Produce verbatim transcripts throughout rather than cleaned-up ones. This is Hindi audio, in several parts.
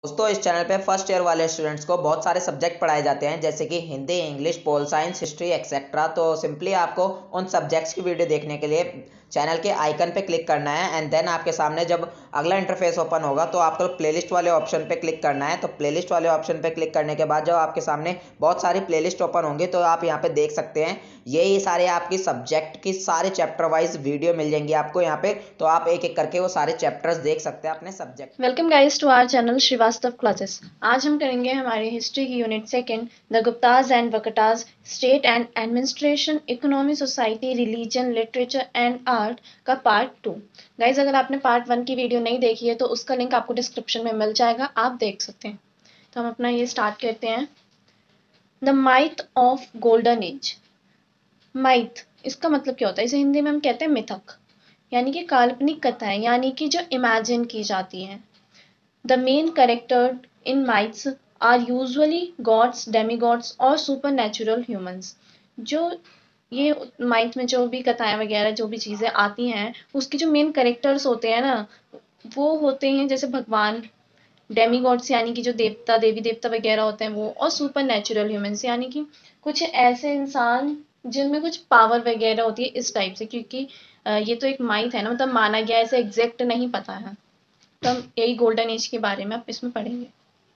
दोस्तों, इस चैनल पे फर्स्ट ईयर वाले स्टूडेंट्स को बहुत सारे सब्जेक्ट पढ़ाए जाते हैं, जैसे कि Hindi, English, pol science, history etcetera. तो सिंपली आपको उन सब्जेक्ट्स की वीडियो देखने के लिए चैनल के आइकन पे क्लिक करना है एंड देन आपके सामने जब अगला इंटरफेस ओपन होगा तो आपको प्लेलिस्ट वाले ऑप्शन पे क्लिक करना है। तो प्लेलिस्ट वाले ऑप्शन पे क्लिक करने के बाद जब आपके सामने बहुत सारी प्लेलिस्ट ओपन होंगी तो आप यहाँ पे देख सकते हैं ये ये सारे आपकी सब्जेक्ट की सारे चैप्टर वाइज वीडियो मिल जाएंगी आपको यहाँ पे। तो आप एक एक करके वो सारे चैप्टर्स देख सकते हैं अपने subject. Welcome guys to our channel Shrivastava classes. आज हम करेंगे हमारी हिस्ट्री की unit second, the Guptas and Vakatakas, state and administration, economy, society, religion, literature and art का पार्ट टू। गाइस, अगर आपने पार्ट वन की वीडियो नहीं देखी है तो उसका लिंक आपको डिस्क्रिप्शन में मिल जाएगा, आप देख सकते हैं। तो हम अपना ये स्टार्ट करते हैं। The myth of golden age. Myth इसका मतलब क्या होता है? इसे हिंदी में हम कहते हैं मिथक, यानी कि काल्पनिक कथाएं, यानी कि जो इमेजिन की जाती हैं। The main character in myths are usually gods, demigods और supernatural humans। जो ये माइथ में जो भी कथाएं वगैरह जो भी चीजें आती हैं उसके जो मेन कैरेक्टर्स होते हैं ना, वो होते हैं जैसे भगवान, डेमीगॉड्स यानी कि जो देवता देवी देवता वगैरह होते हैं वो, और सुपर नेचुरल ह्यूमंस यानी कि कुछ ऐसे इंसान जिनमें कुछ पावर वगैरह होती है, इस टाइप से। क्योंकि अ, ये तो एक माइथ है ना, मतलब माना गया, ऐसे एग्जैक्ट नहीं पता है। तो हम यही गोल्डन एज के बारे में अब इसमें पढ़ेंगे।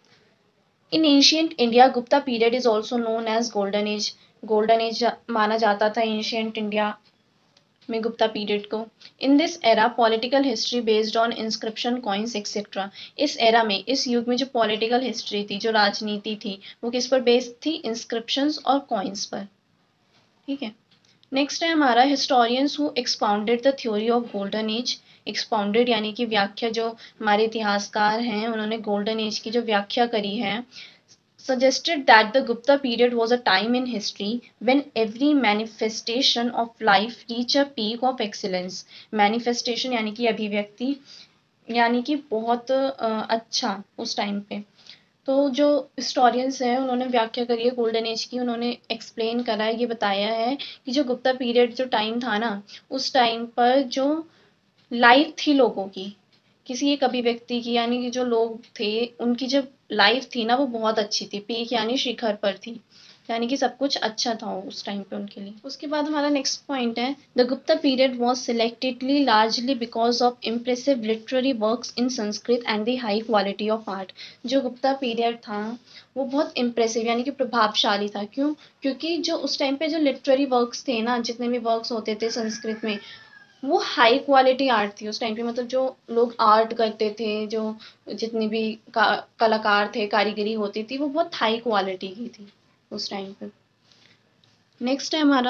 In ancient India Gupta period is also known as golden age. Golden age माना जाता था एंशियंट इंडिया में गुप्ता पीरियड को। In this era political history based on inscription, coins etcetera. इस एरा में, इस युग में जो पॉलिटिकल हिस्ट्री थी, जो राजनीति थी, वो किस पर बेस्ड थी? इंस्क्रिप्शंस और कॉइन्स पर। ठीक है। नेक्स्ट है हमारा historians who expounded the theory of golden age. Expounded यानी कि व्याख्या, जो हमारे इतिहासकार हैं उन्होंने गोल्डन एज की जो व्याख्या करी है। suggested that the Gupta period was a time in history when every manifestation of life reached a peak of excellence। manifestation यानी कि अभिव्यक्ति, यानी कि बहुत अ, अच्छा उस टाइम पे। तो जो हिस्टोरियंस हैं उन्होंने व्याख्या करी है गोल्डन एज की, उन्होंने एक्सप्लेन करा है, ये बताया है कि जो गुप्ता पीरियड जो टाइम था ना, उस टाइम पर जो लाइफ थी लोगों की, किसी एक अभिव्यक्ति की, यानी कि जो लोग थे उनकी जो लाइफ थी ना वो बहुत अच्छी थी, पीक यानी शिखर पर थी, यानी कि सब कुछ अच्छा था उस टाइम पे उनके लिए। उसके बाद हमारा नेक्स्ट पॉइंट है, the Gupta period was selectedly largely because of impressive literary works in Sanskrit and the high quality of art. जो गुप्ता पीरियड था वो बहुत इम्प्रेसिव यानी कि प्रभावशाली था। क्यों? क्योंकि जो उस टाइम पे जो लिटरेरी वर्क्स थे ना, जितने भी वर्क्स होते थे संस्कृत में, वो हाई क्वालिटी आर्ट थी उस टाइम पे। मतलब जो लोग आर्ट करते थे, जो जितने भी का, कलाकार थे, कारीगरी होती थी, वो बहुत हाई क्वालिटी की थी उस टाइम पे। नेक्स्ट है हमारा,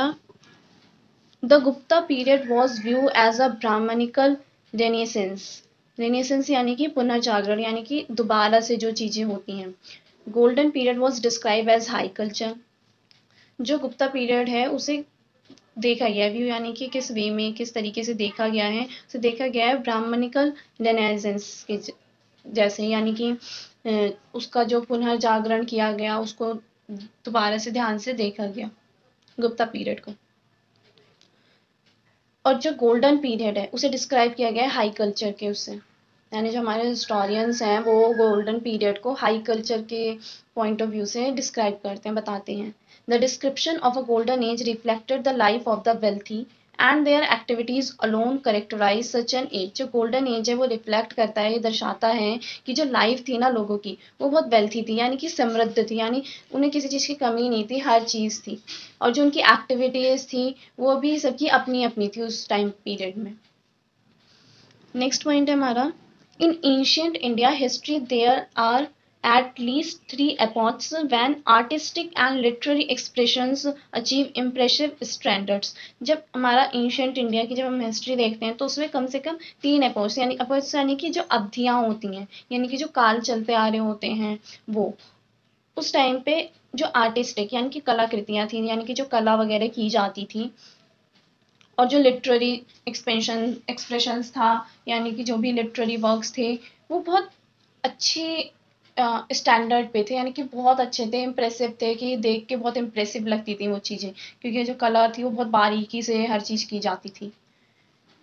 the Gupta period was view as a Brahmanical renaissance. Renaissance यानी कि पुनर्जागरण, यानी कि दोबारा से जो चीजें होती हैं। Golden period was describe as high culture. जो गुप्ता पीरियड है उसे देखा गया व्यू, यानी कि किस वे में, किस तरीके से देखा गया है, उसे देखा गया है ब्राह्मणिकल रेनेसेंस के जैसे, यानी कि उसका जो पुनर्जागरण किया गया, उसको दोबारा से ध्यान से देखा गया गुप्ता पीरियड को। और जो गोल्डन पीरियड है उसे डिस्क्राइब किया गया है हाई कल्चर के उससे, यानी जो हमारे हिस्टोरियंस हैं वो गोल्डन पीरियड को हाई कल्चर के पॉइंट ऑफ व्यू से डिस्क्राइब करते हैं, बताते हैं। The description of a golden age reflected the life of the wealthy and their activities alone characterize such an age. जो गोल्डन एज है वो रिफ्लेक्ट करता है, दर्शाता है कि जो लाइफ थी ना लोगों की, वो बहुत वेल्थी थी, यानी कि समृद्ध थी, यानी उन्हें किसी चीज़ की कमी नहीं थी, हर चीज़ थी। और जो उनकी एक्टिविटीज़ थी वो भी सबकी अपनी अपनी थी उस टाइम पीरियड में। नेक्स्ट पॉइंट है हमारा, in ancient India history there are at least three epochs when artistic and literary expressions achieve impressive standards। जब हमारा एंशियंट इंडिया की जब हम हिस्ट्री देखते हैं तो उसमें कम से कम तीन एपोच, यानी एपोच यानी कि जो अवधियां होती हैं, यानी कि जो काल चलते आ रहे होते हैं वो, उस टाइम पे जो आर्टिस्टिक यानी कि कलाकृतियां थी, यानी कि जो कला वगैरह की जाती थी, और जो लिटरेरी एक्सपेंशन एक्सप्रेशंस था, यानी कि जो भी लिटरेरी वर्क्स थे, वो बहुत अच्छी स्टैंडर्ड पे थे, यानी कि बहुत अच्छे थे, इम्प्रेसिव थे, कि देख के बहुत इम्प्रेसिव लगती थी वो चीज़ें, क्योंकि जो कला थी वो बहुत बारीकी से हर चीज़ की जाती थी।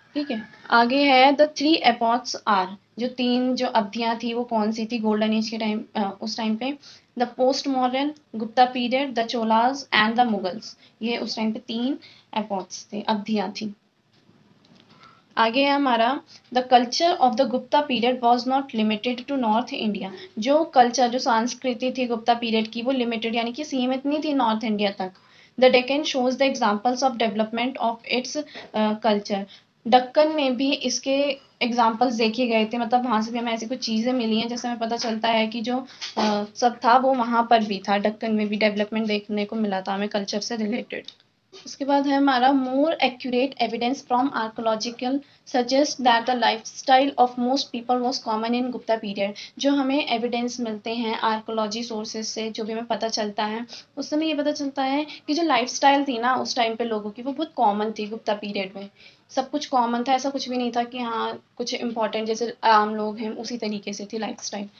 ठीक है, आगे है द थ्री एपॉक्स आर, जो तीन जो अवधियां थी वो कौन सी थी गोल्डन एज के टाइम, उस टाइम पे? The post modern, Gupta period, the Cholas and the Mughals. ये उस टाइम पे तीन एपॉक्स थे, अवधियां थी। आगे है हमारा the culture of the Gupta period was not limited to north India. जो कल्चर, जो संस्कृति थी गुप्ता पीरियड की, वो लिमिटेड यानी कि सीमित नहीं थी नॉर्थ इंडिया तक। The Deccan shows the examples of development of its culture. Deccan में भी इसके एग्जाम्पल्स देखे गए थे, मतलब वहां से भी हमें ऐसी कुछ चीजें मिली हैं जैसे हमें पता चलता है कि जो uh, सब था वो वहां पर भी था, दक्कन में भी डेवलपमेंट देखने को मिला था हमें कल्चर से रिलेटेड। उसके बाद है हमारा more accurate evidence from archaeological suggest that the lifestyle of most people was common in Gupta period. जो हमें एविडेंस मिलते हैं आर्कोलॉजी सोर्सेज से, जो भी हमें पता चलता है, उस समय ये पता चलता है कि जो लाइफस्टाइल थी ना उस टाइम पे लोगों की, वो बहुत कॉमन थी गुप्ता पीरियड में। सब कुछ कॉमन था, ऐसा कुछ भी नहीं था कि हाँ कुछ इंपॉर्टेंट जैसे आम लोग हैं उसी तरीके से थी lifestyle.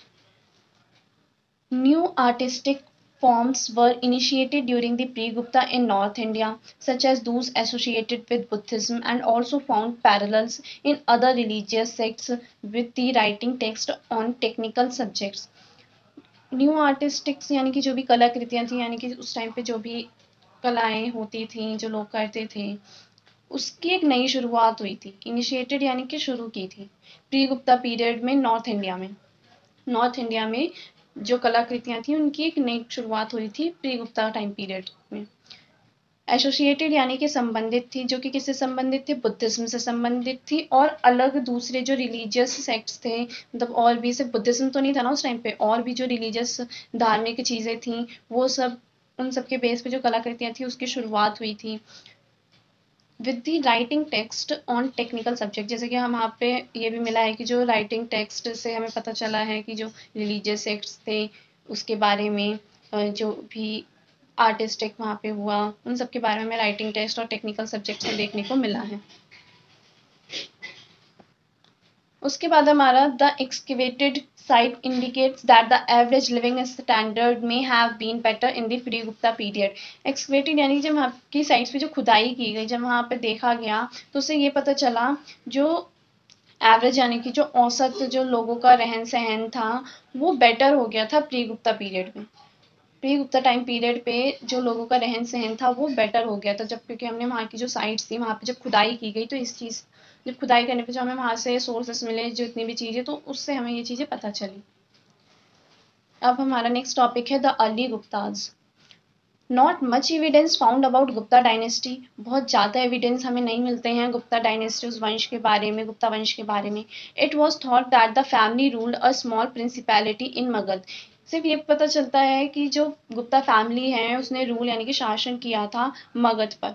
New artistic forms were initiated during the pre-Gupta in North India, such as those associated with Buddhism, and also found parallels in other religious sects with the writing text on technical subjects. New artistics यानी कि जो भी कलाकृतियां थी, यानी कि उस टाइम पे जो भी कलाएं होती थी, जो लोग करते थे, उसकी एक नई शुरुआत हुई थी। इनिशिएटेड यानी कि शुरू की थी प्री गुप्ता पीरियड में नॉर्थ इंडिया में। नॉर्थ इंडिया में जो कलाकृतियां थी उनकी एक नई शुरुआत हुई थी प्री गुप्ता टाइम पीरियड में। एसोसिएटेड यानी कि संबंधित थी, जो कि किससे संबंधित थी? बुद्धिज्म से संबंधित थी, और अलग दूसरे जो रिलीजियस सेक्ट्स थे, मतलब और भी, सिर्फ बुद्धिज्म तो नहीं था ना उस टाइम पे, और भी जो रिलीजियस धार्मिक चीजें थी वो सब, उन सब के बेस पे जो कलाकृतियां थी उसकी शुरुआत हुई थी। With the writing text on technical subject, जैसे कि हम यहाँ पे ये भी मिला है कि जो राइटिंग टेक्स्ट से हमें पता चला है कि जो रिलीजियस सेक्ट्स थे उसके बारे में, जो भी आर्टिस्टिक वहाँ पे हुआ उन सब के बारे में राइटिंग टेक्स्ट और टेक्निकल सब्जेक्ट्स में देखने को मिला है। उसके बाद हमारा the excavated site indicates that the average living standard may have been better in the pre-Gupta period. Excavated यानी जब वहाँ की साइट्स पे जो खुदाई की गई, जब वहाँ पे देखा गया तो उससे ये पता चला जो एवरेज यानी कि जो औसत जो लोगों का रहन सहन था वो बेटर हो गया था प्री गुप्ता पीरियड में। प्री गुप्ता टाइम पीरियड पे जो लोगों का रहन सहन था वो बेटर हो गया था, जब क्योंकि हमने वहाँ की जो साइट्स थी वहाँ पे जब खुदाई की गई तो इस चीज़, जब खुदाई करने पे जो हमें वहाँ से सोर्सेस मिले जो इतनी भी चीज़ें, तो उससे हमें ये चीज़ें पता चली। अब हमारा नेक्स्ट टॉपिक है the early Guptas. Not much evidence found about Gupta dynasty. बहुत ज़्यादा एविडेंस हमें नहीं मिलते हैं गुप्ता डायनेस्टी, उस वंश के बारे में, गुप्ता वंश के बारे में। It was thought that the family ruled a small principality in Magadh. सिर्फ ये पता चलता है कि जो गुप्ता फैमिली है उसने रूल यानी कि शासन किया था मगध पर।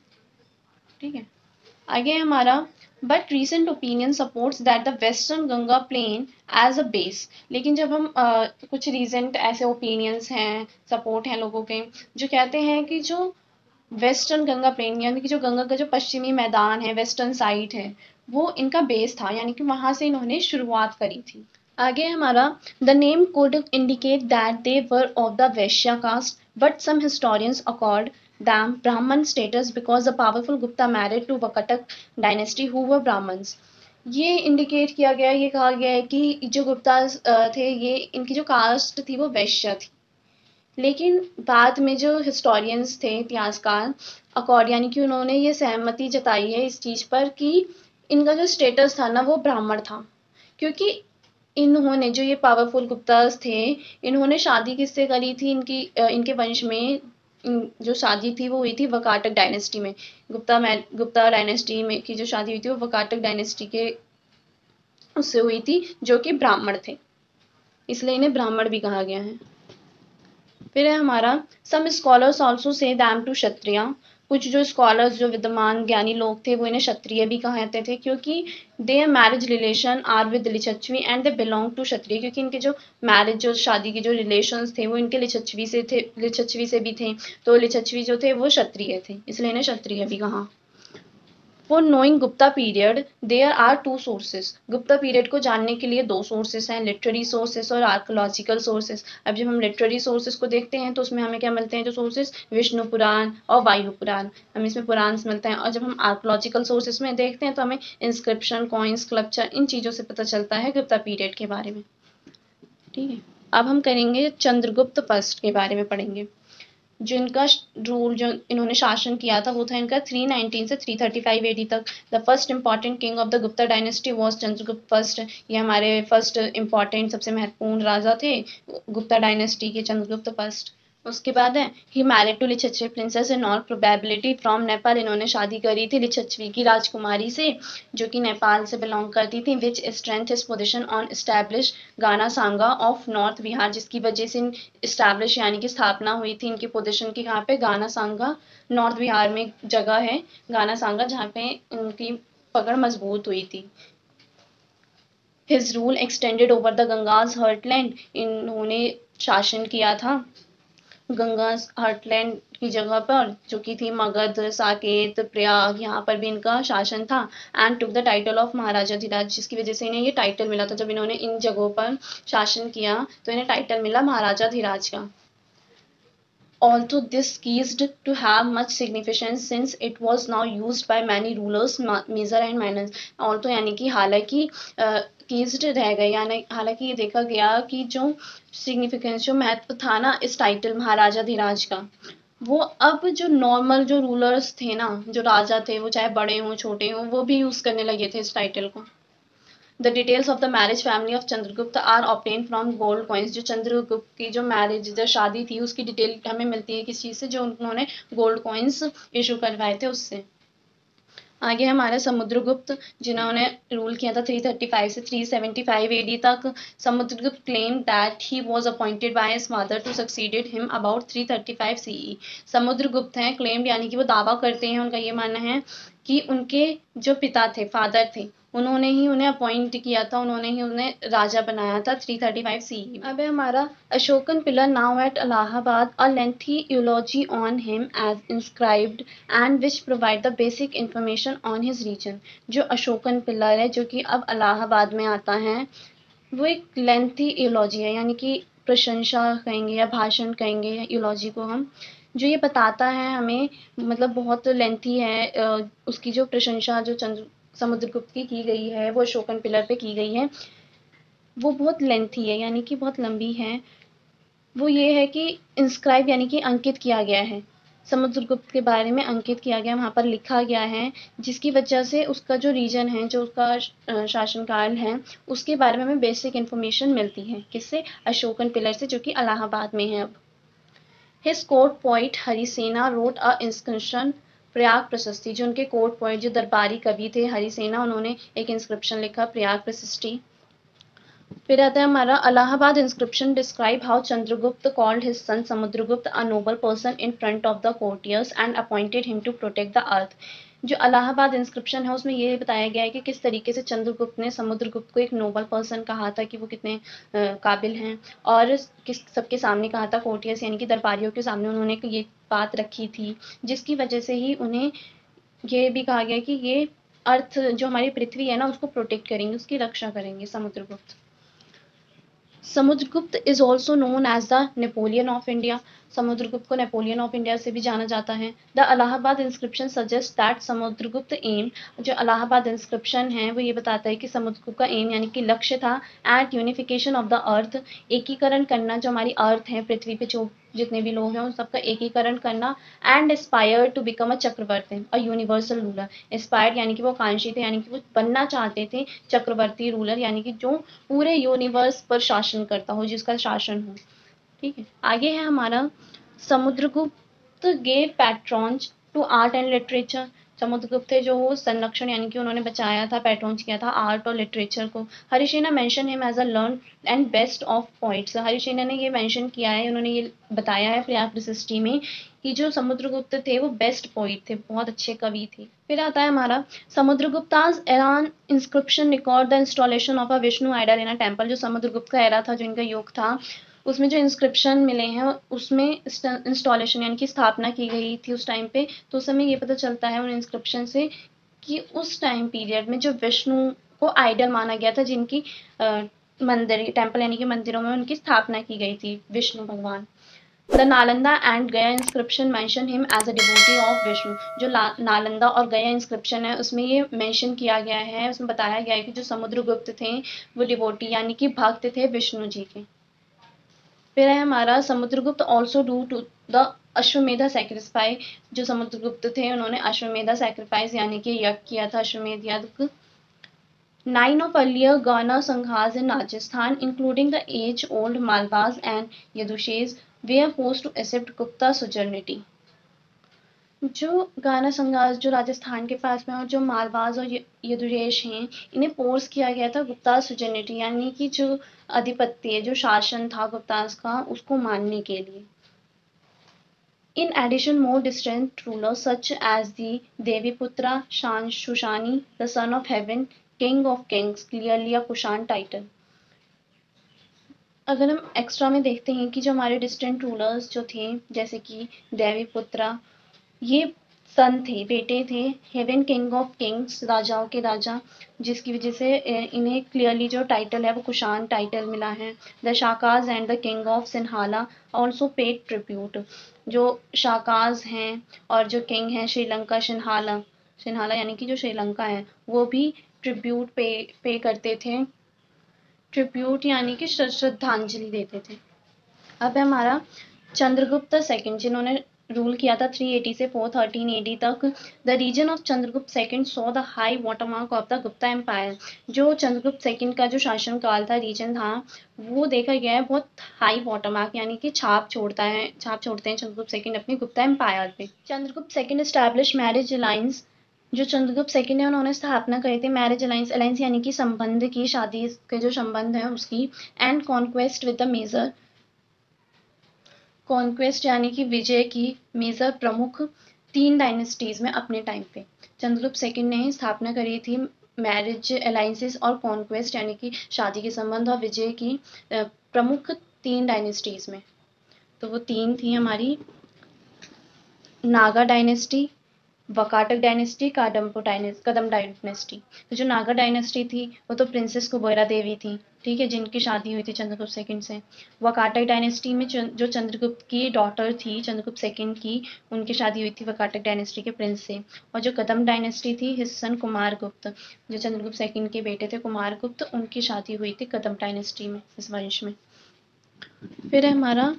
ठीक है, आगे हमारा but recent opinion supports that the western Ganga plain as a base. लेकिन जब हम uh, कुछ रिसेंट ऐसे ओपिनियंस हैं, सपोर्ट हैं लोगों के, जो कहते हैं कि जो वेस्टर्न गंगा प्लेन यानी कि जो गंगा का जो पश्चिमी मैदान है, वेस्टर्न साइड है, वो इनका बेस था, यानी कि वहां से इन्होंने शुरुआत करी थी। आगे हमारा the name could indicate that they were of the Vaishya caste, but some historians accord them Brahman status because the powerful Gupta married to Vakatak dynasty who were Brahmins. ये इंडिकेट किया गया, ये कहा गया है कि जो गुप्ता थे ये, इनकी जो कास्ट थी वो वैश्य थी, लेकिन बाद में जो हिस्टोरियंस थे, इतिहासकार, अकॉर्ड यानी कि उन्होंने ये सहमति जताई है इस चीज़ पर कि इनका जो स्टेटस था ना वो ब्राह्मण था, क्योंकि इन्होंने, जो ये पावरफुल गुप्तास थे, इन्होंने शादी किससे करी थी? इनकी इनके वंश में जो शादी थी वो हुई थी वकाटक डायनेस्टी में। गुप्ता गुप्ता डायनेस्टी में की जो शादी हुई थी वो वकाटक डायनेस्टी के उससे हुई थी, जो कि ब्राह्मण थे, इसलिए इन्हें ब्राह्मण भी कहा गया है। फिर है हमारा some scholars also say them to Kshatriya. कुछ जो स्कॉलर्स, जो विद्वान ज्ञानी लोग थे, वो इन्हें क्षत्रिय भी कहते थे, क्योंकि their marriage relation are with Licchavi and they belong to Kshatriya, क्योंकि इनके जो मैरिज, जो शादी के जो रिलेशंस थे वो इनके लिच्छवी से थे, लिच्छवी से भी थे, तो लिच्छवी जो थे वो क्षत्रिय थे, इसलिए इन्हें क्षत्रिय भी कहा। For knowing Gupta period there are two sources. Gupta period को जानने के लिए दो सोर्सेस हैं, लिटरेरी सोर्सेस और आर्कोलॉजिकल सोर्सेस। अब जब हम लिटरेरी सोर्सेस को देखते हैं तो उसमें हमें क्या मिलते हैं, जो सोर्सेस, विष्णु पुराण और वायु पुराण, हमें इसमें पुराण मिलते हैं। और जब हम आर्कोलॉजिकल सोर्सेस में देखते हैं तो हमें इंस्क्रिप्शन, कॉइन्स, स्कल्पचर, इन चीज़ों से पता चलता है गुप्ता पीरियड के बारे में। ठीक है, अब हम करेंगे चंद्रगुप्त फर्स्ट के बारे में पढ़ेंगे। जिनका रूल, जो इन्होंने शासन किया था, वो था इनका तीन सौ उन्नीस से तीन सौ पैंतीस एडी तक। The first important king of the Gupta dynasty was Chandragupta first. ये हमारे फर्स्ट इंपॉर्टेंट, सबसे महत्वपूर्ण राजा थे गुप्ता डायनेस्टी के, चंद्रगुप्त फर्स्ट। उसके बाद है he married to Licchavi princess in all probability from Nepal. इन्होंने शादी करी थी लिच्छवी की राजकुमारी से, जो कि नेपाल से बिलोंग करती थी। Which strength his position on establish gana sangha of north Bihar, जिसकी वजह से इस्टेब्लिश यानी कि स्थापना हुई थी इनकी पोजीशन की, कहाँ पे, गाना सांगा, नॉर्थ बिहार में जगह है गाना सांगा, जहाँ पे उनकी पकड़ मजबूत हुई थी। His rule extended over the Gangas heartland. इन्होंने शासन किया था गंगा हर्टलैंड की जगह पर, जो कि थी मगध, साकेत, प्रयाग, यहाँ पर भी इनका शासन था। And took the title of Maharaja Dhiraj, जिसकी वजह से इन्हें ये टाइटल मिला था। जब इन्होंने इन जगहों पर शासन किया तो इन्हें टाइटल मिला महाराजा धीराज का। Although this ceased to have much significance since it was now used by many rulers, major and minor. Although यानी कि हालांकि ceased रह गए, यानी हालांकि ये देखा गया कि जो सिग्निफिकेंस, जो महत्व था ना इस टाइटल महाराजा धीराज का, वो अब जो नॉर्मल जो रूलर्स थे ना, जो राजा थे, वो चाहे बड़े हों छोटे हों, वो भी यूज करने लगे थे इस टाइटल को। The details of the marriage family of Chandragupta are obtained from gold coins. जो चंद्रगुप्त की जो मैरिज, जो शादी थी, उसकी डिटेल हमें मिलती है किस चीज़ से, जो उन्होंने गोल्ड कॉइन्स इशू करवाए थे उससे। आगे हमारे समुद्रगुप्त, जिन्होंने रूल किया था तीन सौ पैंतीस से तीन सौ पचहत्तर एडी तक। Samudragupta claim that he was appointed by his father to succeeded him about तीन सौ पैंतीस सीई। समुद्रगुप्त हैं क्लेम, यानी कि वो दावा करते हैं, उनका ये मानना है कि उनके जो पिता थे, फादर थे, उन्होंने ही उन्हें अपॉइंट किया था, उन्होंने ही उन्हें राजा बनाया था तीन सौ पैंतीस सीई। अब है हमारा Ashokan pillar now at Allahabad, a lengthy eulogy on him as inscribed and which provide the basic information on his reign. जो अशोकन पिलर है, जो कि अब इलाहाबाद में आता है, वो एक लेंथी यूलॉजी है, यानी कि प्रशंसा कहेंगे या भाषण कहेंगे यूलॉजी को हम, जो ये बताता है हमें, मतलब बहुत लेंथी है, उसकी जो प्रशंसा जो चंद्र समुद्रगुप्त की की गई है, वो अशोकन पिलर पे की गई है, वो बहुत लेंथी है, यानी कि बहुत लंबी है। वो ये है कि इंस्क्राइब यानी कि अंकित किया गया है, समुद्रगुप्त के बारे में अंकित किया गया, वहाँ पर लिखा गया है, जिसकी वजह से उसका जो रीजन है, जो उसका शासनकाल है, उसके बारे में हमें बेसिक इन्फॉर्मेशन मिलती है। किससे? अशोकन पिलर से, जो कि इलाहाबाद में है अब। His court poet Harisena wrote a inscription Prayag Prashasti. जो उनके कोर्ट पोइट, जो दरबारी कवि थे हरिसेना, उन्होंने एक इंस्क्रिप्शन लिखा, प्रयाग प्रशस्ति। फिर आता है हमारा Allahabad inscription describe how Chandragupta called his son Samudragupta a noble person in front of the courtiers and appointed him to protect the earth. जो इलाहाबाद इंस्क्रिप्शन है, उसमें ये बताया गया है कि किस तरीके से चंद्रगुप्त ने समुद्रगुप्त को एक नोबल पर्सन कहा था, कि वो कितने काबिल हैं, और किस सबके सामने कहा था, कोर्टियर्स यानी कि दरबारियों के सामने उन्होंने ये बात रखी थी, जिसकी वजह से ही उन्हें ये भी कहा गया कि ये अर्थ, जो हमारी पृथ्वी है ना, उसको प्रोटेक्ट करेंगे, उसकी रक्षा करेंगे Samudragupta. Samudragupta is also known as the Napoleon of India. Samudragupta को नेपोलियन ऑफ इंडिया से भी जाना जाता है। The Allahabad inscription suggest that Samudragupta aim, जो इलाहाबाद इंस्क्रिप्शन है, वो ये बताता है कि समुद्रगुप्त का एम यानी कि लक्ष्य था, at unification of the earth, एकीकरण करना, जो हमारी अर्थ है, पृथ्वी पे जो जितने भी लोग हैं उन सबका एकीकरण करना, and aspire to become a chakravarti, a universal ruler. Aspire यानी कि वो कांक्षी थे, यानी कि वो बनना चाहते थे चक्रवर्ती रूलर, यानी कि जो पूरे यूनिवर्स पर शासन करता हो, जिसका शासन हो। ठीक है, आगे है हमारा Samudragupta gave patrons to art and literature. Samudragupta थे जो वो संरक्षण यानी कि उन्होंने बचाया था, पैट्रॉन्ज किया था आर्ट और लिटरेचर को। Harisena mention him as a learn and best of poets. Harisena ने ये मेंशन किया है, उन्होंने ये बताया है प्रयाग प्रशस्ति में, कि जो समुद्रगुप्त थे वो बेस्ट पोइट थे, बहुत अच्छे कवि थे। फिर आता है हमारा Samudragupta's Eran inscription record the installation of a Vishnu idol in a temple. जो समुद्रगुप्त का एरा था, जो इनका युग था, उसमें जो इंस्क्रिप्शन मिले हैं, उसमें इंस्टॉलेशन यानी कि स्थापना की गई थी उस टाइम पे, तो उस समय ये पता चलता है उन इंस्क्रिप्शन से कि उस टाइम पीरियड में जो विष्णु को आइडल माना गया था, जिनकी मंदिर टेम्पल यानी कि मंदिरों में उनकी स्थापना की गई थी, विष्णु भगवान। The Nalanda and Gaya inscription mention him as a devotee of Vishnu. जो नालंदा और गया इंस्क्रिप्शन है उसमें ये मेंशन किया गया है, उसमें बताया गया है कि जो समुद्रगुप्त थे वो डिवोटी यानी कि भक्त थे विष्णु जी के। फिर है हमारा Samudragupta also do to the Ashvamedha sacrifice. जो समुद्रगुप्त थे उन्होंने अश्वमेधा सैक्रिफाइस यानी कि यज्ञ किया था, अश्वमेध यज्ञ। Nine of earlier Gana Sanghas in Rajasthan, including the age-old Malwas and Yadushes, were forced to accept Gupta suzerainty. जो गाना संघास जो राजस्थान के पास में और जो मालवाज और यदुरेश हैं, इन्हें फोर्स किया गया था गुप्ता सुजनिटी यानी कि जो अधिपत्य जो शासन था गुप्तास का उसको मानने के लिए। In addition, more distant rulers such as the Deviputra Shushani, the son of heaven, king of kings, clearly a Kushan title. अगर हम एक्स्ट्रा में देखते हैं कि जो हमारे डिस्टेंट रूलर्स जो थे जैसे कि देवीपुत्रा, ये सन थे, बेटे थे हेवन किंग ऑफ किंग्स, राजाओं के राजा, जिसकी वजह से इन्हें क्लियरली जो टाइटल है वो कुशान टाइटल मिला है। The Shakas and the king of Sinhala also paid tribute. जो शाकाज हैं और जो किंग हैं श्रीलंका सिन्हाला, सिन्हाला यानी कि जो श्रीलंका है, वो भी ट्रिब्यूट पे पे करते थे। ट्रिब्यूट यानी कि श्रद्धांजलि देते थे। अब है हमारा चंद्रगुप्त सेकंड, जिन्होंने रूल किया था तीन सौ अस्सी से चार सौ तेरह एडी तक। The reign of Chandragupta second saw the high watermark of the Gupta empire. जो चंद्रगुप्त सेकंड का जो शासन काल था, रीजन था, वो देखा गया है बहुत हाई वाटरमार्क यानी कि छाप छोड़ता है छाप छोड़ते हैं चंद्रगुप्त सेकंड अपने गुप्ता एम्पायर पे। Chandragupta second establish marriage alliance. जो चंद्रगुप्त सेकंड है उन्होंने स्थापना करी थी मैरिज अलायंस, अलायंस यानी कि संबंध की, शादी के जो संबंध है उसकी। And conquest with the major, conquest यानी कि विजय की, मेजर प्रमुख तीन डायनेस्टीज में अपने टाइम पे चंद्रगुप्त सेकंड ने स्थापना करी थी मैरिज अलायंसेस और कॉन्क्वेस्ट यानी कि शादी के संबंध और विजय की प्रमुख तीन डायनेस्टीज में। तो वो तीन थी हमारी Naga dynasty, Vakataka dynasty, Kadamba dynasty, Kadam dynasty. तो जो नागा डायनेस्टी थी वो तो प्रिंसेस कुबेरा देवी थी, ठीक है, जिनकी शादी हुई थी चंद्रगुप्त सेकंड से। वकाटक डायनेस्टी में जो चंद्रगुप्त की डॉटर थी चंद्रगुप्त सेकंड की, उनकी शादी हुई थी वकाटक डायनेस्टी के प्रिंस से। और जो कदम डायनेस्टी थी हिज सन कुमार गुप्त, जो चंद्रगुप्त सेकंड के बेटे थे कुमार गुप्त, उनकी शादी हुई थी कदम डायनेस्टी में, इस वंश में। फिर है हमारा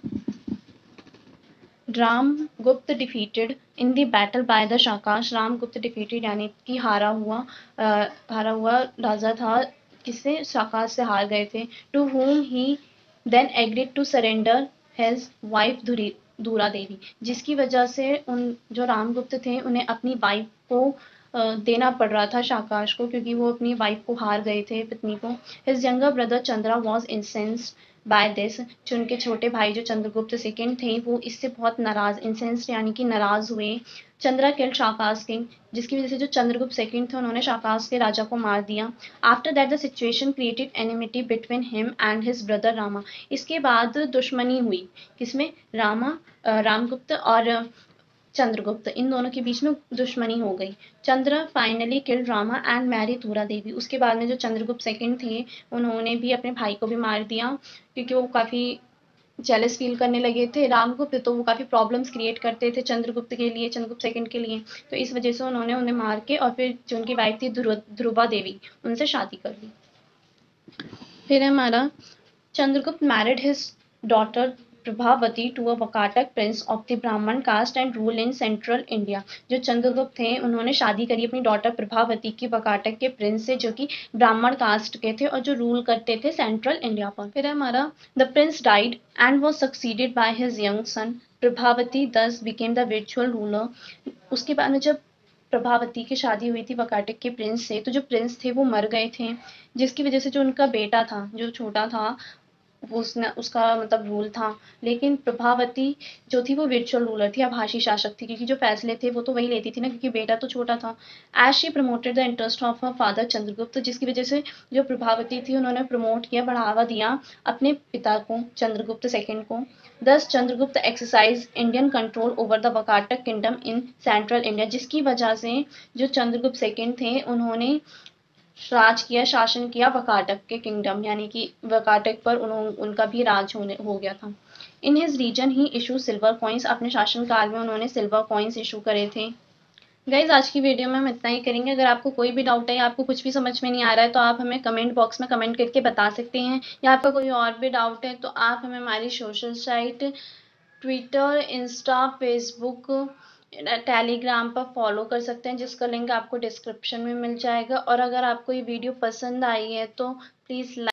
Ramagupta defeated in the battle by the Shakas. Ramagupta defeated यानी कि हारा हुआ आ, हारा हुआ राजा था, किससे, शाकाश से हार गए थे। To whom he then agreed to surrender his wife Dhura Devi, जिसकी वजह से उन जो रामगुप्त थे उन्हें अपनी वाइफ को देना पड़ रहा था शाकाश को, क्योंकि वो अपनी वाइफ को हार गए थे, पत्नी को। His younger brother Chandra was incensed by this. जो उनके छोटे भाई जो चंद्रगुप्त सेकंड थे वो इससे बहुत नाराज, इंसेंस्ड यानी कि नाराज हुए। चंद्रा किल्ड शाकास किंग, जिसकी वजह से जो चंद्रगुप्त सेकंड थे उन्होंने शाकास के राजा को मार दिया। After that the situation created enmity between him and his brother Rama. इसके बाद दुश्मनी हुई किसमें, रामा, रामगुप्त और चंद्रगुप्त, इन दोनों के बीच में दुश्मनी हो गई। Chandra finally killed Rama and marry Dhura Devi. उसके बाद में जो चंद्रगुप्त सेकंड थे उन्होंने भी अपने भाई को भी मार दिया, क्योंकि वो काफ़ी जेलस फील करने लगे थे रामगुप्त, तो वो काफ़ी प्रॉब्लम्स क्रिएट करते थे चंद्रगुप्त के लिए, चंद्रगुप्त सेकंड के लिए। तो इस वजह से उन्होंने उन्हें मार के और फिर जो उनकी वाइफ थी ध्रुवा देवी, उनसे शादी कर ली। फिर हमारा Chandragupta married his daughter Prabhavati to a Vakataka prince of the Brahmin caste and rule in central India. जो चंद्रगुप्त थे उन्होंने शादी करी अपनी डॉटर प्रभावती की वकाटक के प्रिंस से, जो कि ब्राह्मण कास्ट के थे और जो रूल करते थे सेंट्रल इंडिया पर। फिर हमारा the prince died and was succeeded by his young son Prabhavati thus became the विर्चुअल ruler. उसके बाद में जब प्रभावती की शादी हुई थी वकाटक के प्रिंस से, तो जो प्रिंस थे वो मर गए थे, जिसकी वजह से जो उनका बेटा था जो छोटा था वो उसने उसका मतलब रूल था। लेकिन प्रभावती जो थी वो वर्चुअल रूलर थी, आभासी शासक थी, क्योंकि जो फैसले थे वो तो वही लेती थी ना, क्योंकि बेटा तो छोटा था। As she promoted the interest of her father Chandragupta, जिसकी वजह से जो प्रभावती थी उन्होंने प्रमोट किया, बढ़ावा दिया अपने पिता को, चंद्रगुप्त सेकंड को। Thus Chandragupta exercise Indian control over the Vakataka kingdom in central India, जिसकी वजह से जो चंद्रगुप्त सेकंड थे उन्होंने राज किया, शासन किया वकाटक के किंगडम, यानी कि वकाटक पर उन्हों उनका भी राज होने हो गया था। In his reign he issue silver coins, अपने शासन काल में उन्होंने सिल्वर कॉइन्स इशू करे थे। गाइज आज की वीडियो में हम इतना ही करेंगे। अगर आपको कोई भी डाउट है या आपको कुछ भी समझ में नहीं आ रहा है तो आप हमें कमेंट बॉक्स में कमेंट करके बता सकते हैं, या आपका कोई और भी डाउट है तो आप हमें हमारी social site Twitter, Insta, Facebook, Telegram पर फॉलो कर सकते हैं, जिसका लिंक आपको डिस्क्रिप्शन में मिल जाएगा। और अगर आपको ये वीडियो पसंद आई है तो प्लीज़